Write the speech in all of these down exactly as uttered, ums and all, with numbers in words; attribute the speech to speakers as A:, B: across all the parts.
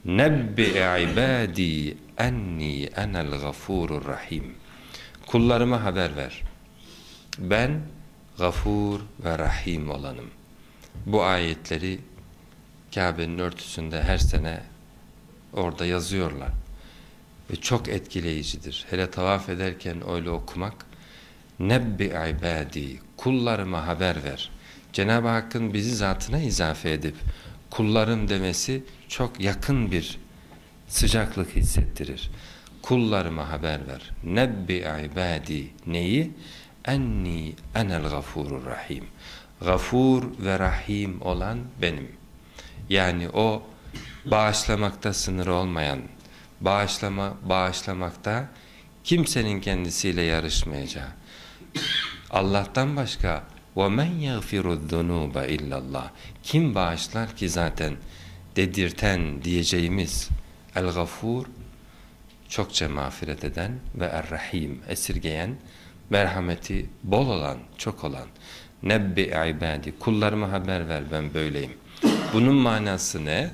A: Nebbi ibadi enni enel gafurur rahim. Kullarıma haber ver. Ben gafur ve rahim olanım. Bu ayetleri Kabe'nin örtüsünde her sene orada yazıyorlar. Ve çok etkileyicidir. Hele tavaf ederken öyle okumak. Nebbi ibadi, kullarıma haber ver. Cenab-ı Hakk'ın bizi zatına izafe edip kullarım demesi çok yakın bir sıcaklık hissettirir. Kullarıma haber ver. Nebbi ibadi, neyi? Enni enel gafurur rahim. Gafur ve rahim olan benim. Yani o bağışlamakta sınırı olmayan, bağışlama, bağışlamakta kimsenin kendisiyle yarışmayacağı, Allah'tan başka وَمَنْ يَغْفِرُ الذُّنُوبَ اِلَّا اللّٰهِ kim bağışlar ki zaten dedirten diyeceğimiz El-Gafur, çokça mağfiret eden ve Er-Rahim, esirgeyen, merhameti bol olan, çok olan. Nebbi ibadi, kullarıma haber ver, ben böyleyim. Bunun manası ne?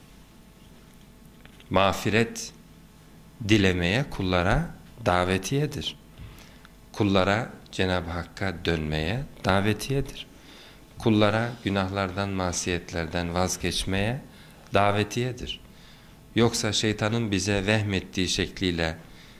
A: Mağfiret dilemeye kullara davetiyedir. Kullara Cenab-ı Hakk'a dönmeye davetiyedir. Kullara günahlardan, masiyetlerden vazgeçmeye davetiyedir. Yoksa şeytanın bize vehmettiği şekliyle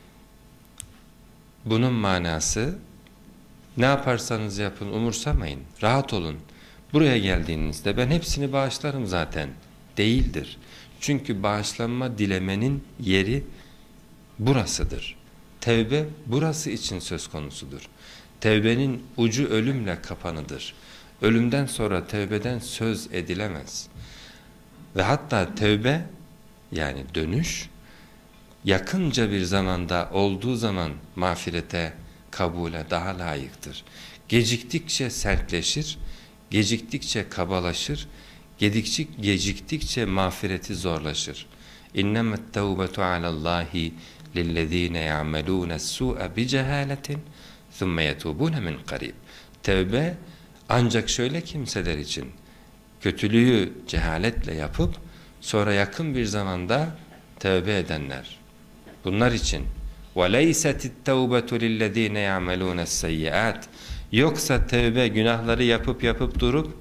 A: bunun manası ne yaparsanız yapın umursamayın, rahat olun. Buraya geldiğinizde ben hepsini bağışlarım zaten değildir. Çünkü bağışlanma dilemenin yeri burasıdır. Tevbe burası için söz konusudur. Tevbenin ucu ölümle kapanıdır. Ölümden sonra tevbeden söz edilemez. Ve hatta tevbe, yani dönüş, yakınca bir zamanda olduğu zaman mağfirete, kabule daha layıktır. Geciktikçe sertleşir, geciktikçe kabalaşır, geciktikçe, geciktikçe mağfireti zorlaşır. İnnemet tevbetu alallahi lillezine ya'melûne s-sû'e bicehâletin thumme yetûbûne min qarîb. Tevbe ancak şöyle kimseler için, kötülüğü cehaletle yapıp sonra yakın bir zamanda tevbe edenler. Bunlar için وَلَيْسَتِ التَّوْبَةُ لِلَّذ۪ينَ يَعْمَلُونَ السَّيِّئَاتِ yoksa tevbe günahları yapıp yapıp durup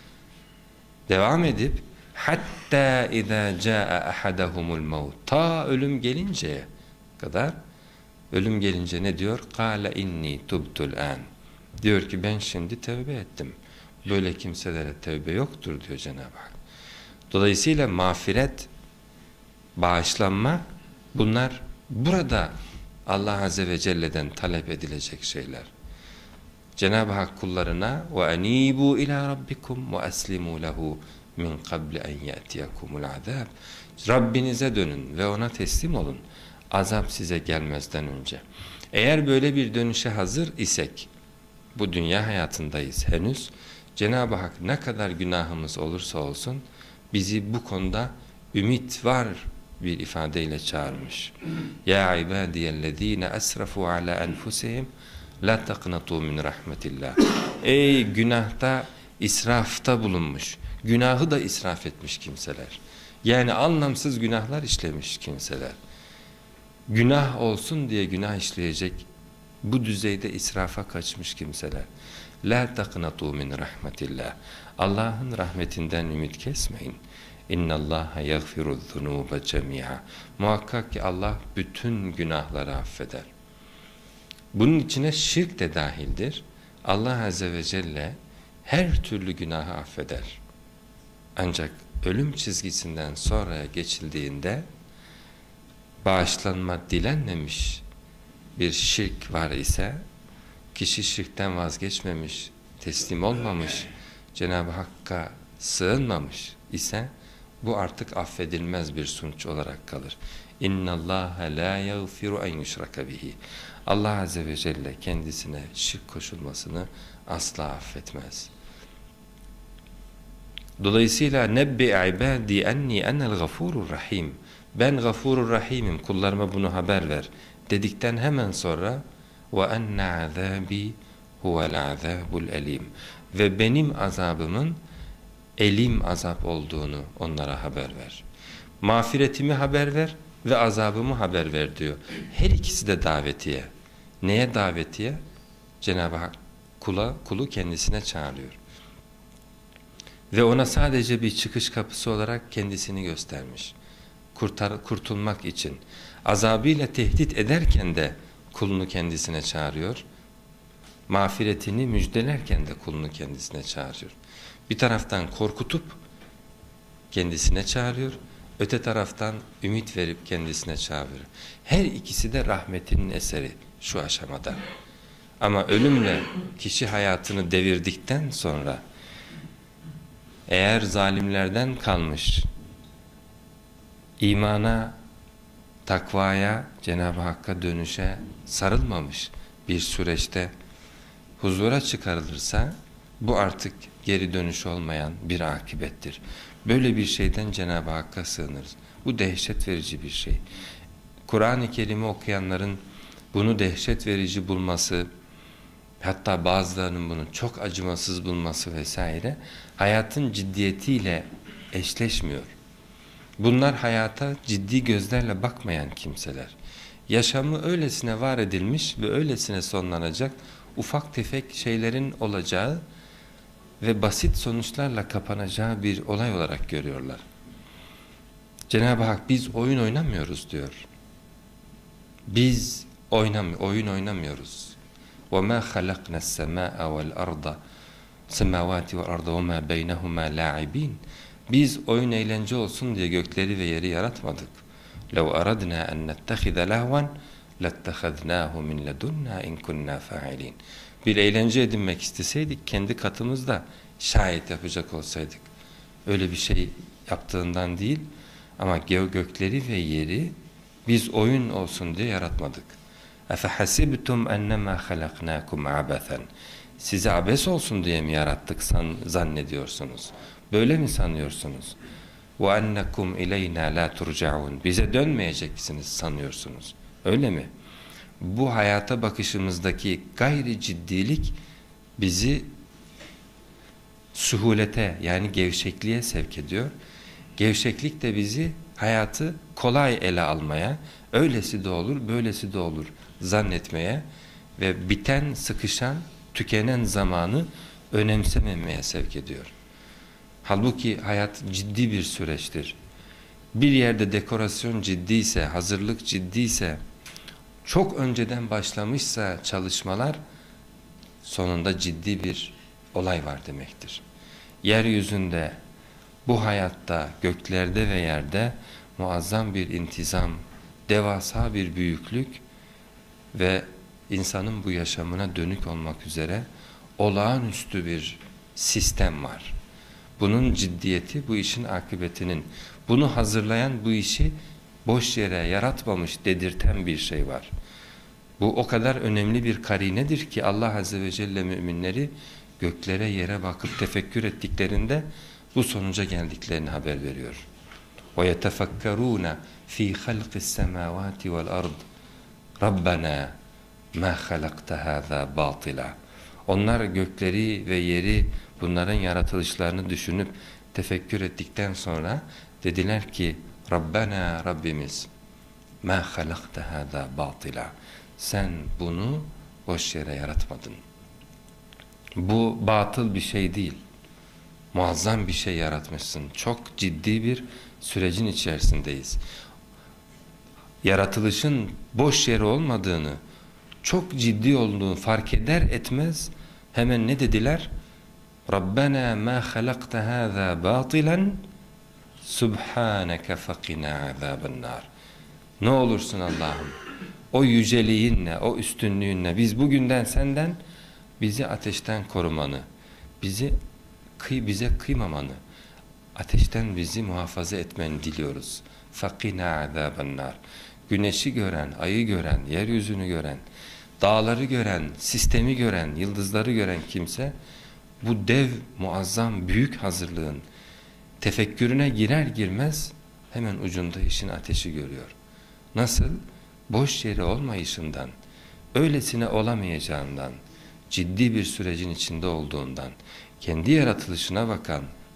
A: devam edip hatta اِذَا جَاءَ أَحَدَهُمُ الْمَوْتِ ta ölüm gelinceye kadar, ölüm gelince ne diyor? قَالَ اِنِّي تُبْتُ الْآنِ diyor ki ben şimdi tevbe ettim. Böyle kimselere tevbe yoktur diyor Cenab-ı Hak. Dolayısıyla mağfiret, bağışlanma, bunlar burada Allah Azze ve Celle'den talep edilecek şeyler. Cenab-ı Hak kullarına وَاَن۪يبُوا اِلَى رَبِّكُمْ وَاَسْلِمُوا لَهُ مِنْ قَبْلِ اَنْ يَأْتِيَكُمُ الْعَذَابِ Rabbinize dönün ve ona teslim olun. Azap size gelmezden önce. Eğer böyle bir dönüşe hazır isek, bu dünya hayatındayız henüz, Cenab-ı Hak ne kadar günahımız olursa olsun bizi bu konuda ümit var bir ifadeyle çağırmış. Ya ibadiyellezine esrafu ala enfusihim la taqnatu min rahmetillah. Ey günahta, israfta bulunmuş, günahı da israf etmiş kimseler. Yani anlamsız günahlar işlemiş kimseler. Günah olsun diye günah işleyecek, bu düzeyde israfa kaçmış kimseler. La taqnatu min rahmetillah. Allah'ın rahmetinden ümit kesmeyin. İnna Allaha yaghfiru zunuba cemi'a. Muhakkak ki Allah bütün günahları affeder. Bunun içine şirk de dahildir. Allah Azze ve Celle her türlü günahı affeder. Ancak ölüm çizgisinden sonra geçildiğinde bağışlanma dilenmemiş bir şirk var ise, kişi şirkten vazgeçmemiş, teslim olmamış, Cenab-ı Hakk'a sığınmamış ise bu artık affedilmez bir sonuç olarak kalır. اِنَّ اللّٰهَ لَا يَغْفِرُ اَنْ يُشْرَكَ بِهِ Allah Azze ve Celle kendisine şirk koşulmasını asla affetmez. Dolayısıyla nebbi ibadi enni enel gafurur rahim. Ben gafurur rahimim, kullarıma bunu haber ver dedikten hemen sonra ve enne azabi huvel azabul elim. Ve benim azabımın elim azap olduğunu onlara haber ver. Mağfiretimi haber ver ve azabımı haber ver diyor. Her ikisi de davetiye. Neye davetiye? Cenab-ı Hak kula, kulu kendisine çağırıyor. Ve ona sadece bir çıkış kapısı olarak kendisini göstermiş. Kurtar, kurtulmak için. Azabıyla tehdit ederken de kulunu kendisine çağırıyor. Mağfiretini müjdelerken de kulunu kendisine çağırıyor. Bir taraftan korkutup kendisine çağırıyor. Öte taraftan ümit verip kendisine çağırıyor. Her ikisi de rahmetinin eseri şu aşamada. Ama ölümle kişi hayatını devirdikten sonra eğer zalimlerden kalmış, imana, takvaya, Cenab-ı Hakk'a dönüşe sarılmamış bir süreçte huzura çıkarılırsa bu artık geri dönüş olmayan bir akıbettir. Böyle bir şeyden Cenab-ı Hakk'a sığınırız. Bu dehşet verici bir şey. Kur'an-ı Kerim'i okuyanların bunu dehşet verici bulması, hatta bazılarının bunu çok acımasız bulması vesaire hayatın ciddiyetiyle eşleşmiyor. Bunlar hayata ciddi gözlerle bakmayan kimseler. Yaşamı öylesine var edilmiş ve öylesine sonlanacak ufak tefek şeylerin olacağı ve basit sonuçlarla kapanacağı bir olay olarak görüyorlar. Cenab-ı Hak biz oyun oynamıyoruz diyor. Biz oynam oyun oynamıyoruz. وَمَا خَلَقْنَا السَّمَاءَ وَالْأَرْضَ سَمَاوَاتِ وَالْأَرْضَ وَمَا بَيْنَهُمَا لَاعِبِينَ Biz oyun eğlence olsun diye gökleri ve yeri yaratmadık. لَوْ أَرَدْنَا أَنْ نَتَّخِذَ لَهْوًا لَاتَّخَذْنَاهُ مِنْ لَدُنَّا اِنْ كُنَّا فَاعِلِينَ Bir eğlence edinmek isteseydik kendi katımızda şayet yapacak olsaydık. Öyle bir şey yaptığından değil ama gökleri ve yeri biz oyun olsun diye yaratmadık. اَفَحَسِبْتُمْ اَنَّمَا خَلَقْنَاكُمْ عَبَثًا Sizi abes olsun diye mi yarattık san, zannediyorsunuz? Böyle mi sanıyorsunuz? وَاَنَّكُمْ اِلَيْنَا لَا تُرْجَعُونَ Bize dönmeyeceksiniz sanıyorsunuz. Öyle mi? Bu hayata bakışımızdaki gayri ciddilik bizi suhulete yani gevşekliğe sevk ediyor. Gevşeklik de bizi hayatı kolay ele almaya, öylesi de olur, böylesi de olur zannetmeye ve biten, sıkışan, tükenen zamanı önemsememeye sevk ediyor. Halbuki hayat ciddi bir süreçtir. Bir yerde dekorasyon ciddiyse, hazırlık ciddiyse, çok önceden başlamışsa çalışmalar, sonunda ciddi bir olay var demektir. Yeryüzünde, bu hayatta, göklerde ve yerde muazzam bir intizam, devasa bir büyüklük ve insanın bu yaşamına dönük olmak üzere olağanüstü bir sistem var. Bunun ciddiyeti, bu işin akıbetinin, bunu hazırlayan, bu işi boş yere yaratmamış dedirten bir şey var. Bu o kadar önemli bir karinedir ki Allah Azze ve Celle müminleri göklere yere bakıp tefekkür ettiklerinde bu sonuca geldiklerini haber veriyor. وَيَتَفَكَّرُونَ ف۪ي خَلْقِ السَّمَاوَاتِ وَالْأَرْضِ رَبَّنَا مَا خَلَقْتَ هَذَا بَاطِلًا Onlar gökleri ve yeri, bunların yaratılışlarını düşünüp tefekkür ettikten sonra dediler ki Rabbena Rabbimiz مَا خَلَقْتَ هَذَا بَاطِلًا Sen bunu boş yere yaratmadın. Bu batıl bir şey değil. Muazzam bir şey yaratmışsın. Çok ciddi bir sürecin içerisindeyiz. Yaratılışın boş yere olmadığını, çok ciddi olduğunu fark eder etmez hemen ne dediler? Rabbena ma halakta hâzâ bâtilen subhâneke fekina azâbennâr. Ne olursun Allah'ım, o yüceliğinle, o üstünlüğünle biz bugünden senden bizi ateşten korumanı, bizi kıy, bize kıymamanı, ateşten bizi muhafaza etmeni diliyoruz. Fakina azâbennâr. Güneşi gören, ayı gören, yeryüzünü gören, dağları gören, sistemi gören, yıldızları gören kimse bu dev, muazzam, büyük hazırlığın tefekkürüne girer girmez hemen ucunda işin ateşi görüyor. Nasıl? Boş yeri olmayışından, öylesine olamayacağından, ciddi bir sürecin içinde olduğundan, kendi yaratılışına bakan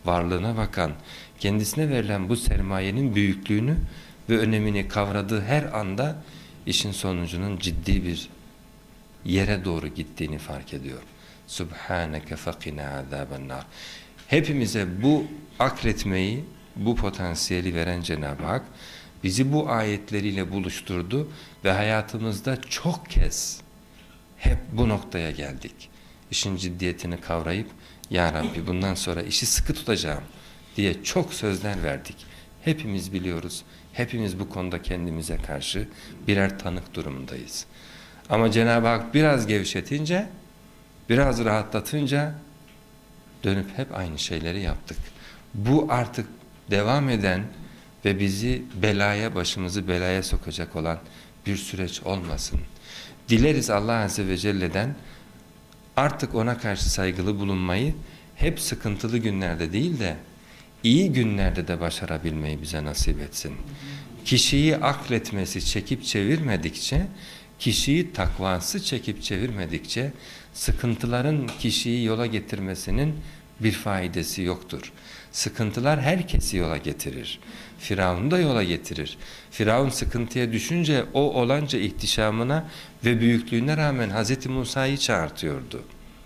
A: varlığına bakan, kendisine verilen bu sermayenin büyüklüğünü ve önemini kavradığı her anda işin sonucunun ciddi bir yere doğru gittiğini fark ediyor. Subhaneke fakina azabennar. Hepimize bu akletmeyi, bu potansiyeli veren Cenab-ı Hak bizi bu ayetleriyle buluşturdu ve hayatımızda çok kez hep bu noktaya geldik. İşin ciddiyetini kavrayıp Ya Rabbi bundan sonra işi sıkı tutacağım diye çok sözler verdik. Hepimiz biliyoruz. Hepimiz bu konuda kendimize karşı birer tanık durumundayız. Ama Cenab-ı Hak biraz gevşetince, biraz rahatlatınca dönüp hep aynı şeyleri yaptık. Bu artık devam eden ve bizi belaya, başımızı belaya sokacak olan bir süreç olmasın. Dileriz Allah Azze ve Celle'den artık ona karşı saygılı bulunmayı hep sıkıntılı günlerde değil de iyi günlerde de başarabilmeyi bize nasip etsin. Kişiyi akletmesi çekip çevirmedikçe, kişiyi takvası çekip çevirmedikçe sıkıntıların kişiyi yola getirmesinin bir faydası yoktur. Sıkıntılar herkesi yola getirir. Firavun'u da yola getirir. Firavun sıkıntıya düşünce o olanca ihtişamına ve büyüklüğüne rağmen Hazreti Musa'yı çağırtıyordu.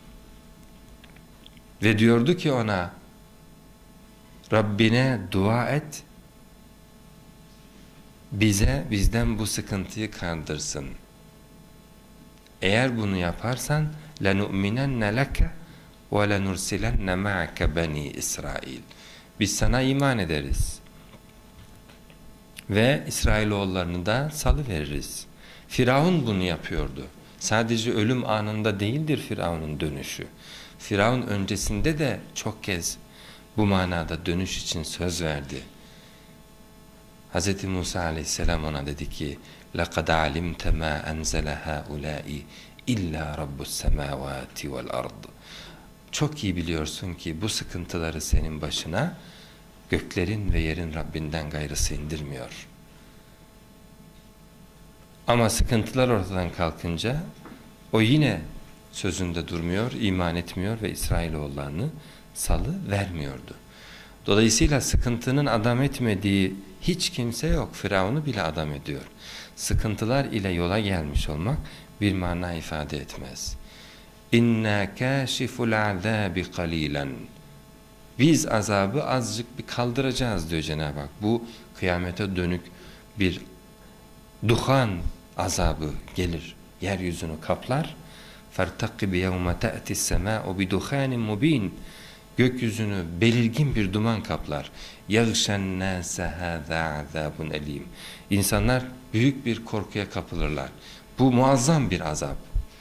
A: Ve diyordu ki ona, Rabbine dua et, bize bizden bu sıkıntıyı kaldırsın. Eğer bunu yaparsan لَنُؤْمِنَنَّ لَكَ وَلَنُرْسِلَنَّ مَعَكَ بَنِي İsrail. Biz sana iman ederiz. Ve İsrailoğullarını da salıveririz. Firavun bunu yapıyordu. Sadece ölüm anında değildir Firavun'un dönüşü. Firavun öncesinde de çok kez bu manada dönüş için söz verdi. Hz. Musa aleyhisselam ona dedi ki لَقَدْ عَلِمْتَ مَا أَنْزَلَ هَؤُلَاءِ إِلَّا رَبُّ السَّمَاوَاتِ وَالْأَرْضِ. Çok iyi biliyorsun ki bu sıkıntıları senin başına göklerin ve yerin Rabbinden gayrısı indirmiyor. Ama sıkıntılar ortadan kalkınca o yine sözünde durmuyor, iman etmiyor ve İsrailoğullarını salı vermiyordu. Dolayısıyla sıkıntının adam etmediği hiç kimse yok. Firavun'u bile adam ediyor. Sıkıntılar ile yola gelmiş olmak bir mana ifade etmez. İnna kâşiful azâbi qalîlen. Biz azabı azıcık bir kaldıracağız diyor Cenab-ı Hak. Bu kıyamete dönük bir duhan azabı gelir. Yeryüzünü kaplar. فَارْتَقِبْ يَوْمَ تَأْتِ السَّمَاءُ بِدُخَانٍ مُب۪ينٍ. Gökyüzünü belirgin bir duman kaplar. يَغْشَ النَّاسَ هَذَا عَذَابٌ اَل۪يمٌ. İnsanlar büyük bir korkuya kapılırlar. Bu muazzam bir azap.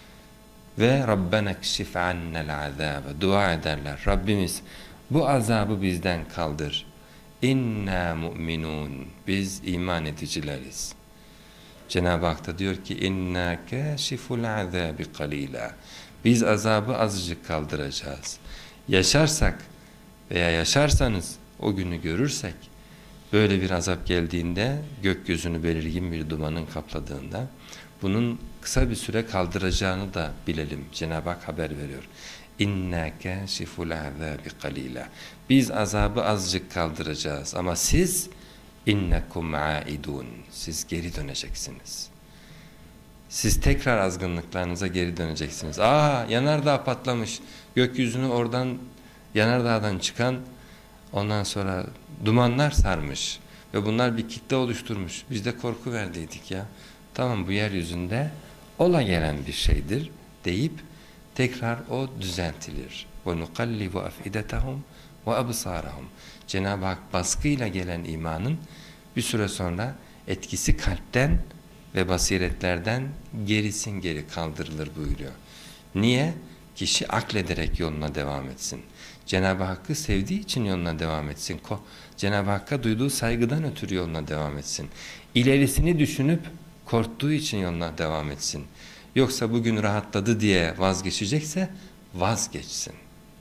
A: Ve رَبَّنَا اكْشِفْ عَنَّ الْعَذَابَ. Dua ederler. Rabbimiz bu azabı bizden kaldır. İnna mu'minun. Biz iman edicileriz. Cenab-ı Hak da diyor ki inna kâşiful azâbi qalîlâ. Biz azabı azıcık kaldıracağız. Yaşarsak veya yaşarsanız o günü görürsek böyle bir azap geldiğinde gökyüzünü belirgin bir dumanın kapladığında bunun kısa bir süre kaldıracağını da bilelim. Cenab-ı Hak haber veriyor. İnna kâşiful azâbi qalîlâ. Biz azabı azıcık kaldıracağız ama siz innekum aidun. Siz geri döneceksiniz. Siz tekrar azgınlıklarınıza geri döneceksiniz. Aa, yanardağ patlamış. Gökyüzünü oradan yanardağdan çıkan ondan sonra dumanlar sarmış ve bunlar bir kitle oluşturmuş. Biz de korku verdiydik ya. Tamam, bu yeryüzünde ola gelen bir şeydir deyip tekrar o düzeltilir. Ve nuqallibu afidetahum ve absarahum. Cenab-ı Hak baskıyla gelen imanın bir süre sonra etkisi kalpten ve basiretlerden gerisin geri kaldırılır buyuruyor. Niye? Kişi aklederek yoluna devam etsin. Cenab-ı Hakk'ı sevdiği için yoluna devam etsin. Cenab-ı Hakk'a duyduğu saygıdan ötürü yoluna devam etsin. İlerisini düşünüp korktuğu için yoluna devam etsin. Yoksa bugün rahatladı diye vazgeçecekse vazgeçsin.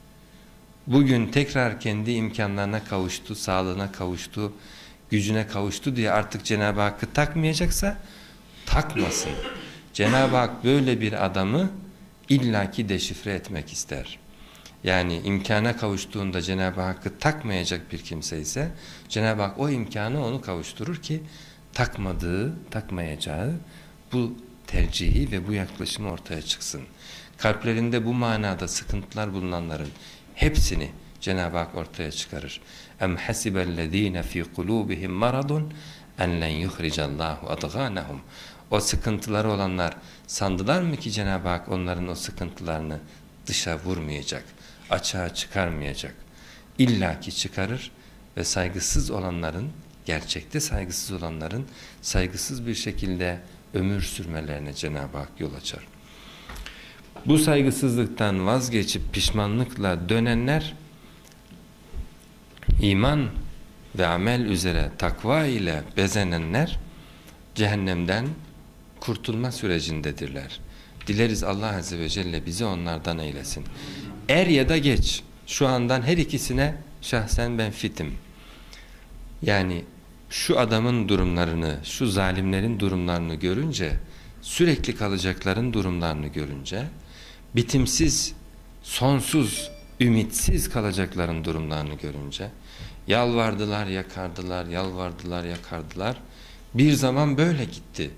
A: Bugün tekrar kendi imkanlarına kavuştu, sağlığına kavuştu, gücüne kavuştu diye artık Cenab-ı Hakk'ı takmayacaksa takmasın. Cenab-ı Hak böyle bir adamı illaki deşifre etmek ister. yani imkana kavuştuğunda Cenab-ı Hakk'ı takmayacak bir kimse ise Cenab-ı Hak o imkanı onu kavuşturur ki takmadığı, takmayacağı bu tercihi ve bu yaklaşımı ortaya çıksın. Kalplerinde bu manada sıkıntılar bulunanların hepsini Cenab-ı Hak ortaya çıkarır. Em hasibellezine fi kulubihim maradun en len yuhricallahu adghanahum. O sıkıntıları olanlar sandılar mı ki Cenab-ı Hak onların o sıkıntılarını dışa vurmayacak, açığa çıkarmayacak. İlla ki çıkarır ve saygısız olanların, gerçekte saygısız olanların saygısız bir şekilde ömür sürmelerine Cenab-ı Hak yol açar. Bu saygısızlıktan vazgeçip pişmanlıkla dönenler, iman ve amel üzere takva ile bezenenler cehennemden kurtulma sürecindedirler. Dileriz Allah Azze ve Celle bizi onlardan eylesin. Er ya da geç, şu andan her ikisine şahsen ben fitim. Yani şu adamın durumlarını, şu zalimlerin durumlarını görünce, sürekli kalacakların durumlarını görünce, bitimsiz, sonsuz, ümitsiz kalacakların durumlarını görünce, yalvardılar, yakardılar, yalvardılar, yakardılar. Bir zaman böyle gitti.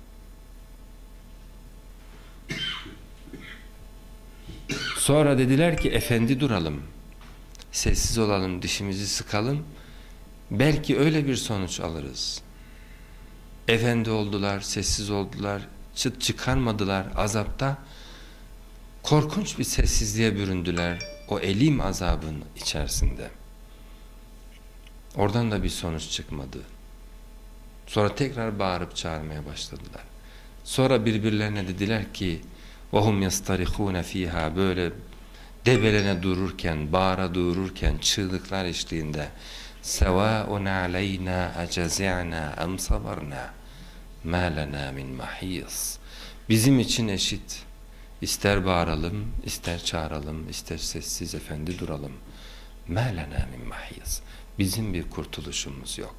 A: Sonra dediler ki efendi duralım, sessiz olalım, dişimizi sıkalım, belki öyle bir sonuç alırız. Efendi oldular, sessiz oldular, çıt çıkarmadılar azapta, korkunç bir sessizliğe büründüler o elim azabın içerisinde. Oradan da bir sonuç çıkmadı. Sonra tekrar bağırıp çağırmaya başladılar. Sonra birbirlerine dediler ki وَهُمْ يَسْتَرِخُونَ ف۪يهَا, böyle debelene dururken, bağıra dururken, çığlıklar eşliğinde سَوَاءٌ عَلَيْنَا اَجَزِعْنَا اَمْ صَبَرْنَا مَا لَنَا مِنْ مَح۪يص. Bizim için eşit. İster bağıralım, ister çağıralım, ister sessiz efendi duralım. مَا لَنَا مِنْ مَح۪يص. Bizim bir kurtuluşumuz yok.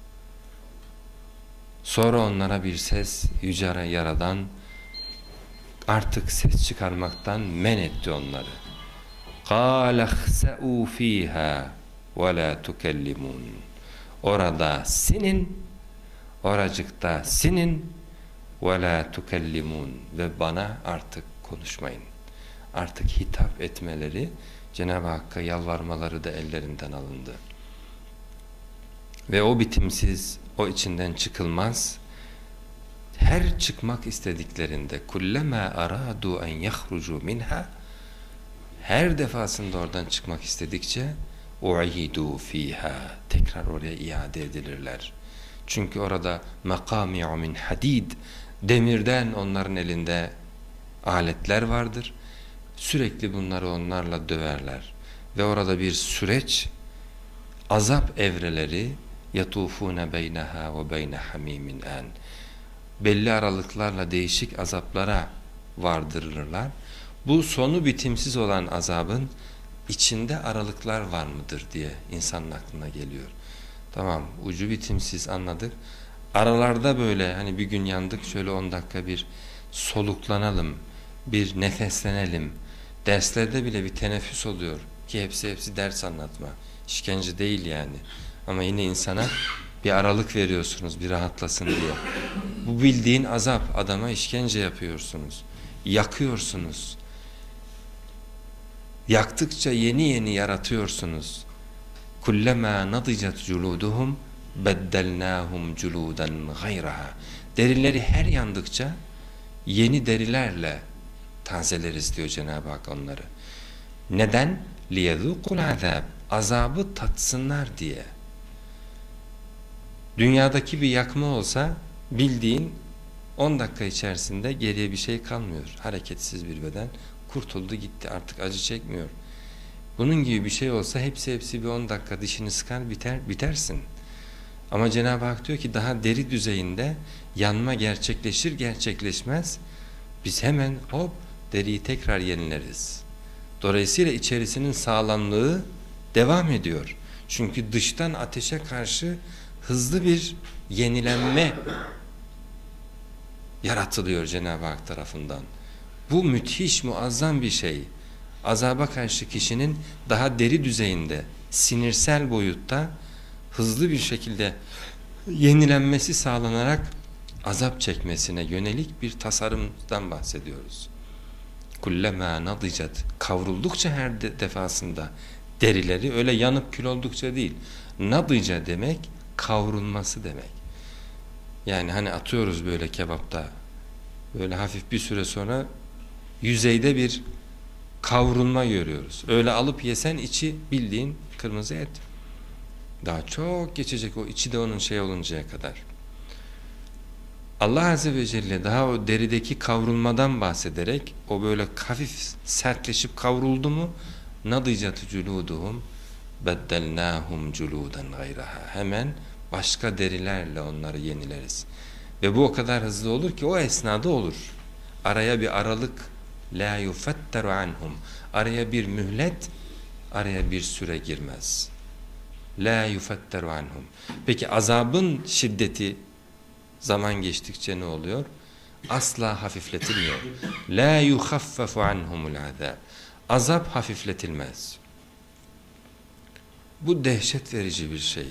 A: Sonra onlara bir ses, yüce Yaradan artık ses çıkarmaktan men etti onları. قَالَ اخْسَئُوا ف۪يهَا وَلَا تُكَلِّمُونَ. Orada sinin, oracıkta sinin, وَلَا تُكَلِّمُونَ, ve bana artık konuşmayın. Artık hitap etmeleri, Cenab-ı Hakk'a yalvarmaları da ellerinden alındı. Ve o bitimsiz, o içinden çıkılmaz, her çıkmak istediklerinde kullama aradu en yahrucu minha, her defasında oradan çıkmak istedikçe u'idu fiha, tekrar oraya iade edilirler. Çünkü orada makami'u min hadid, demirden onların elinde aletler vardır. Sürekli bunları onlarla döverler. Ve orada bir süreç, azap evreleri, yatufune beyneha ve beyne hamimin an, belli aralıklarla değişik azaplara vardırırlar. Bu sonu bitimsiz olan azabın içinde aralıklar var mıdır diye insanın aklına geliyor. Tamam, ucu bitimsiz, anladık. Aralarda böyle hani bir gün yandık, şöyle on dakika bir soluklanalım, bir nefeslenelim. Derslerde bile bir teneffüs oluyor ki hepsi hepsi ders anlatma. İşkence değil yani. Ama yine insana bir aralık veriyorsunuz bir rahatlasın diye. Bu bildiğin azap, adama işkence yapıyorsunuz. Yakıyorsunuz. Yaktıkça yeni yeni yaratıyorsunuz. Kullama nadicat culuduhum beddelnahum culudan gayraha. Derileri her yandıkça yeni derilerle tazeleriz diyor Cenab-ı Hak onları. Neden? Liyezukul azab. Azabı tatsınlar diye. Dünyadaki bir yakma olsa bildiğin on dakika içerisinde geriye bir şey kalmıyor. Hareketsiz bir beden kurtuldu gitti, artık acı çekmiyor. Bunun gibi bir şey olsa hepsi hepsi bir on dakika dişini sıkar biter, bitersin. Ama Cenab-ı Hak diyor ki daha deri düzeyinde yanma gerçekleşir gerçekleşmez biz hemen hop deriyi tekrar yenileriz. Dolayısıyla içerisinin sağlamlığı devam ediyor. Çünkü dıştan ateşe karşı hızlı bir yenilenme yaratılıyor Cenab-ı Hak tarafından. Bu müthiş, muazzam bir şey. Azaba karşı kişinin daha deri düzeyinde, sinirsel boyutta hızlı bir şekilde yenilenmesi sağlanarak azap çekmesine yönelik bir tasarımdan bahsediyoruz. Kullema nadicat, kavruldukça her de defasında derileri, öyle yanıp kül oldukça değil. Nadica demek kavrulması demek. Yani hani atıyoruz böyle kebapta, böyle hafif bir süre sonra yüzeyde bir kavrulma görüyoruz. Öyle alıp yesen içi bildiğin kırmızı et. Daha çok geçecek o içi de onun şey oluncaya kadar. Allah Azze ve Celle daha o derideki kavrulmadan bahsederek o böyle hafif sertleşip kavruldu mu nadicatü culuduhum beddelnâhum culuden gayraha, hemen başka derilerle onları yenileriz. Ve bu o kadar hızlı olur ki o esnada olur. Araya bir aralık, la yufetteru anhum, araya bir mühlet, araya bir süre girmez. La yufetteru anhum. Peki azabın şiddeti zaman geçtikçe ne oluyor? Asla hafifletilmiyor. La yukhaffafu anhumul azab. Azap hafifletilmez. Bu dehşet verici bir şey.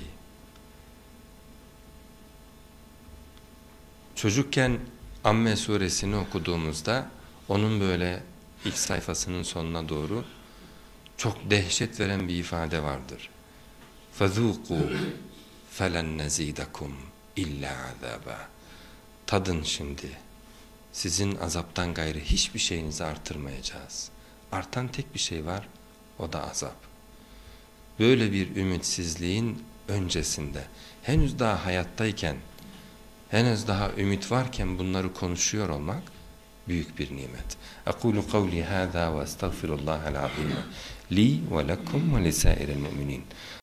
A: Çocukken Amme suresini okuduğumuzda onun böyle ilk sayfasının sonuna doğru çok dehşet veren bir ifade vardır. فَذُوقُوا فَلَنْ نَزِيدَكُمْ اِلَّا عَذَابًا. Tadın şimdi. Sizin azaptan gayrı hiçbir şeyinizi artırmayacağız. Artan tek bir şey var, o da azap. Böyle bir ümitsizliğin öncesinde, henüz daha hayattayken, henüz daha ümit varken bunları konuşuyor olmak büyük bir nimet. Ekulu kavli hâzâ ve estağfirullahal azîm li ve lekum ve lisairil mu'minin.